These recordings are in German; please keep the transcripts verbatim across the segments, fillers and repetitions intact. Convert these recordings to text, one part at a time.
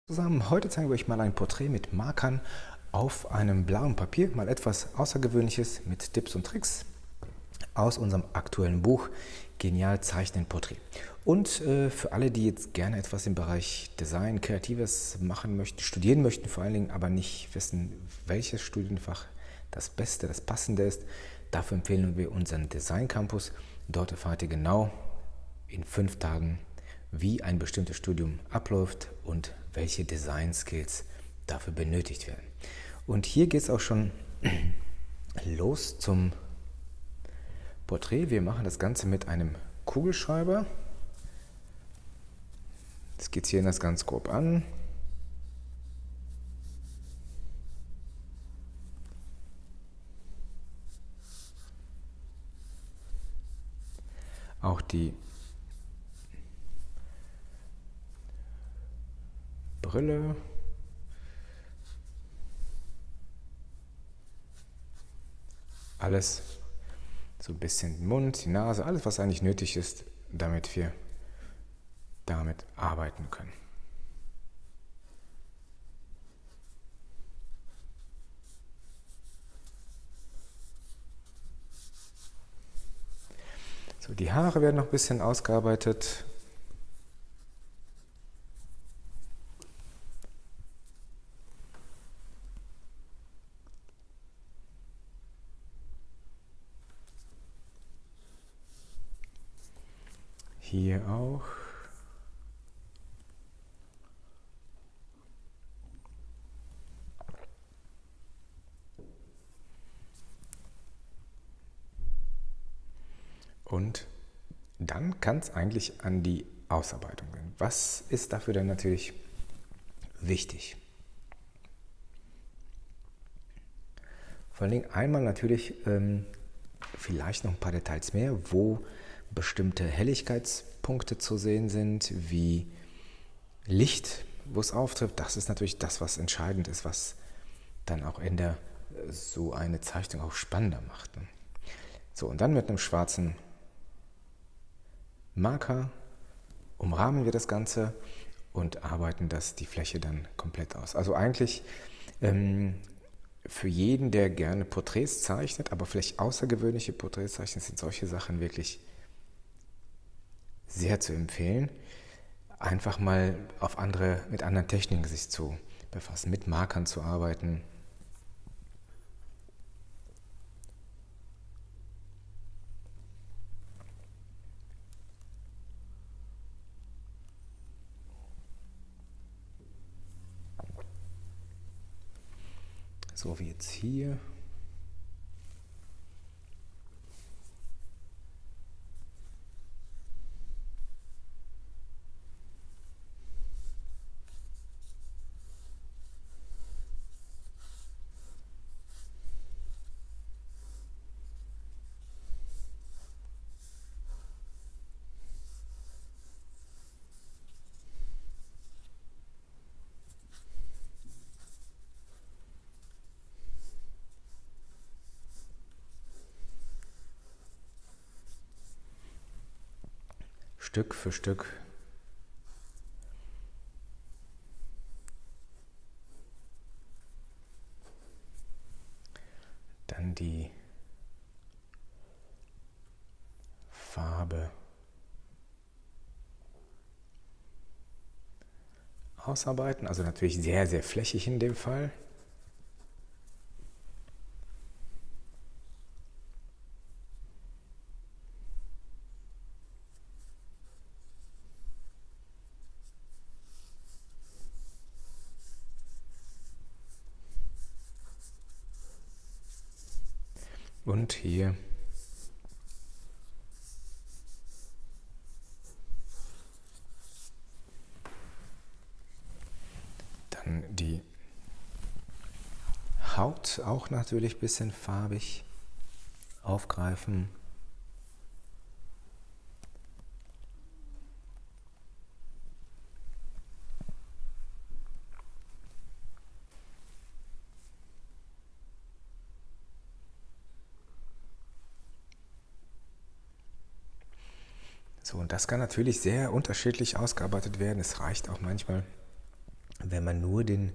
Zusammen, heute zeigen wir euch mal ein Porträt mit Markern auf einem blauen Papier, mal etwas Außergewöhnliches mit Tipps und Tricks aus unserem aktuellen Buch Genial Zeichnen Porträt. Und äh, für alle, die jetzt gerne etwas im Bereich Design, Kreatives machen möchten, studieren möchten vor allen Dingen, aber nicht wissen, welches Studienfach das Beste, das Passende ist, dafür empfehlen wir unseren Design Campus. Dort erfahrt ihr genau in fünf Tagen, wie ein bestimmtes Studium abläuft und welche Design Skills dafür benötigt werden. Und hier geht es auch schon los zum Porträt. Wir machen das Ganze mit einem Kugelschreiber. Skizzieren das ganz grob an. Auch die Brille. Alles so ein bisschen den Mund, die Nase, alles was eigentlich nötig ist, damit wir damit arbeiten können. So, die Haare werden noch ein bisschen ausgearbeitet. Hier auch. Und dann kann es eigentlich an die Ausarbeitung gehen. Was ist dafür denn natürlich wichtig? Vor allen Dingen einmal natürlich ähm, vielleicht noch ein paar Details mehr, wo bestimmte Helligkeitspunkte zu sehen sind, wie Licht, wo es auftrifft. Das ist natürlich das, was entscheidend ist, was dann auch in der so eine Zeichnung auch spannender macht. So, und dann mit einem schwarzen Marker umrahmen wir das Ganze und arbeiten das die Fläche dann komplett aus. Also eigentlich ähm, für jeden, der gerne Porträts zeichnet, aber vielleicht außergewöhnliche Porträts zeichnet, sind solche Sachen wirklich sehr zu empfehlen, einfach mal auf andere, mit anderen Techniken sich zu befassen, mit Markern zu arbeiten. So wie jetzt hier. Stück für Stück dann die Farbe ausarbeiten, also natürlich sehr, sehr flächig in dem Fall. Und hier dann die Haut auch natürlich ein bisschen farbig aufgreifen. So, und das kann natürlich sehr unterschiedlich ausgearbeitet werden. Es reicht auch manchmal wenn man nur den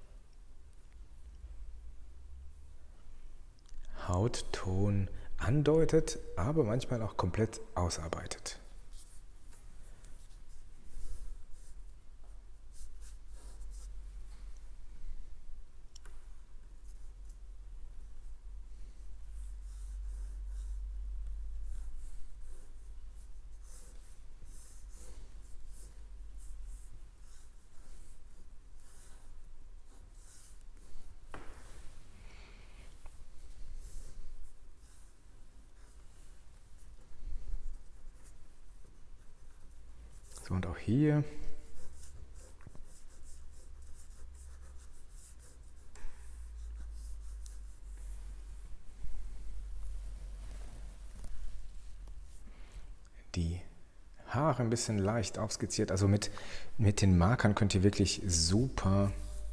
Hautton andeutet, aber manchmal auch komplett ausarbeitet. So, und auch hier die Haare ein bisschen leicht aufskizziert. Also mit, mit den Markern könnt ihr wirklich super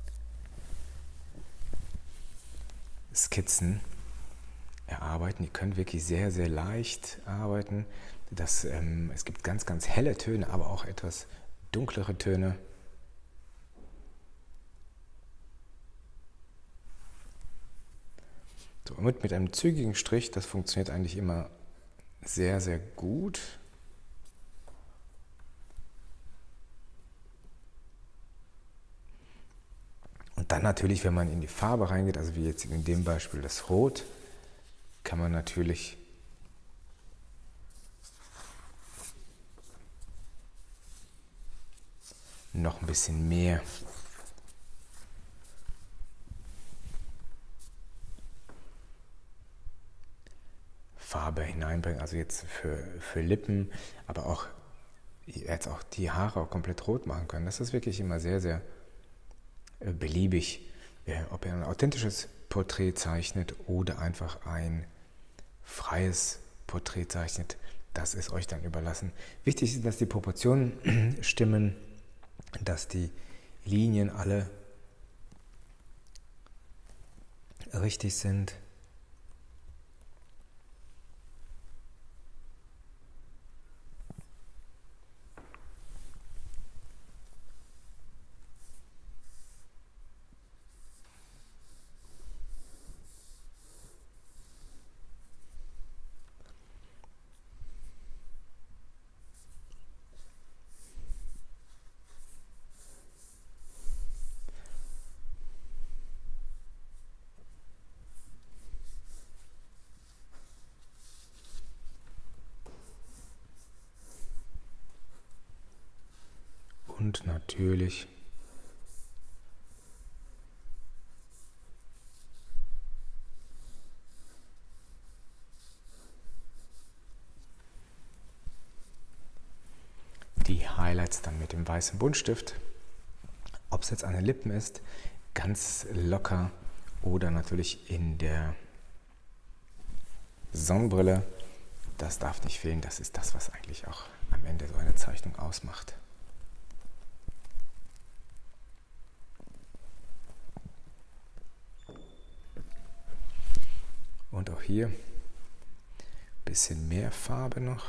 Skizzen erarbeiten. Ihr könnt wirklich sehr, sehr leicht arbeiten. Das, ähm, es gibt ganz, ganz helle Töne, aber auch etwas dunklere Töne. So, mit, mit einem zügigen Strich, das funktioniert eigentlich immer sehr, sehr gut. Und dann natürlich, wenn man in die Farbe reingeht, also wie jetzt in dem Beispiel das Rot, kann man natürlich noch ein bisschen mehr Farbe hineinbringen, also jetzt für, für Lippen, aber auch jetzt auch die Haare auch komplett rot machen können. Das ist wirklich immer sehr, sehr äh, beliebig, äh, ob ihr ein authentisches Porträt zeichnet oder einfach ein freies Porträt zeichnet. Das ist euch dann überlassen. Wichtig ist, dass die Proportionen stimmen, dass die Linien alle richtig sind. Und natürlich die Highlights dann mit dem weißen Buntstift. Ob es jetzt an den Lippen ist, ganz locker oder natürlich in der Sonnenbrille. Das darf nicht fehlen. Das ist das, was eigentlich auch am Ende so eine Zeichnung ausmacht. Und auch hier ein bisschen mehr Farbe noch.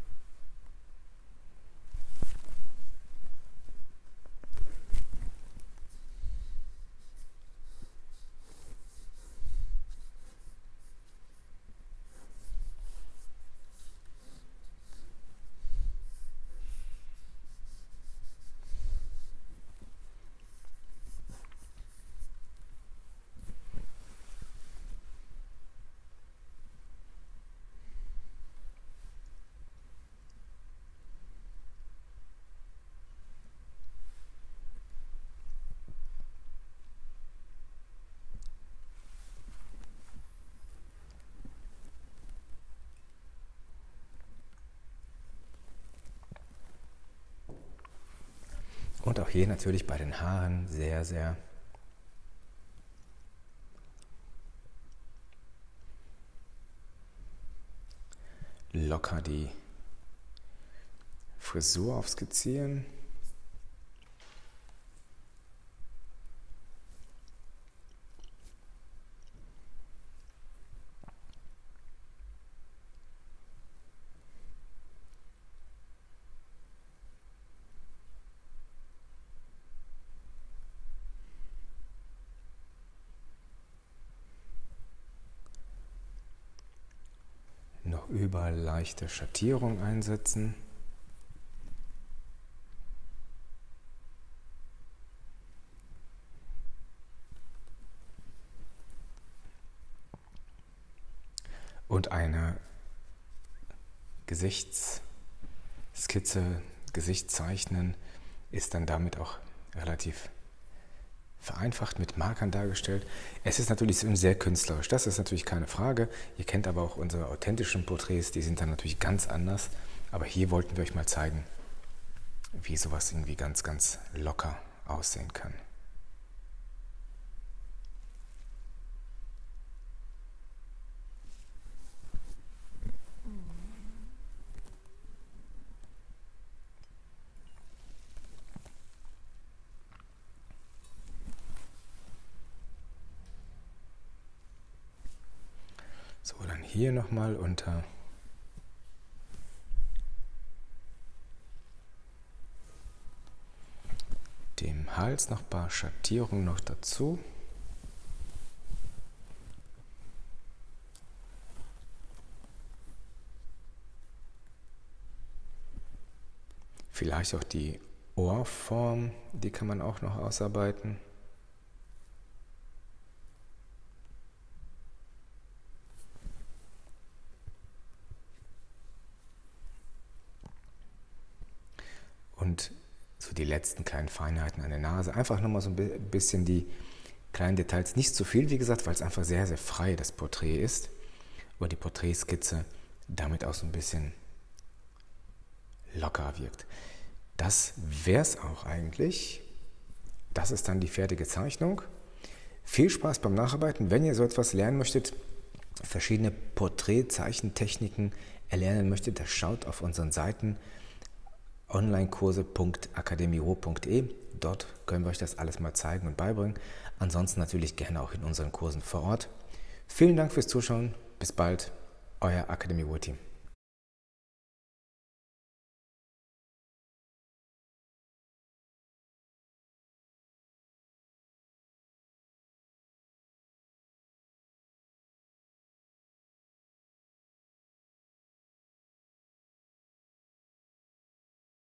Und auch hier natürlich bei den Haaren sehr, sehr locker die Frisur aufskizzieren. noch über leichte Schattierung einsetzen. Und eine Gesichtsskizze, Gesicht zeichnen, ist dann damit auch relativ vereinfacht mit Markern dargestellt. Es ist natürlich sehr künstlerisch, das ist natürlich keine Frage. Ihr kennt aber auch unsere authentischen Porträts, die sind dann natürlich ganz anders. Aber hier wollten wir euch mal zeigen, wie sowas irgendwie ganz, ganz locker aussehen kann. So, dann hier nochmal unter dem Hals noch ein paar Schattierungen noch dazu. Vielleicht auch die Ohrform, die kann man auch noch ausarbeiten. Und so die letzten kleinen Feinheiten an der Nase. Einfach nochmal so ein bisschen die kleinen Details. Nicht zu viel, wie gesagt, weil es einfach sehr, sehr frei das Porträt ist. Aber die Porträtskizze damit auch so ein bisschen locker wirkt. Das wäre es auch eigentlich. Das ist dann die fertige Zeichnung. Viel Spaß beim Nacharbeiten. Wenn ihr so etwas lernen möchtet, verschiedene Porträtzeichentechniken erlernen möchtet, dann schaut auf unseren Seiten onlinekurse punkt akademiro punkt de. Dort können wir euch das alles mal zeigen und beibringen. Ansonsten natürlich gerne auch in unseren Kursen vor Ort. Vielen Dank fürs Zuschauen. Bis bald, euer Akademiro-Team.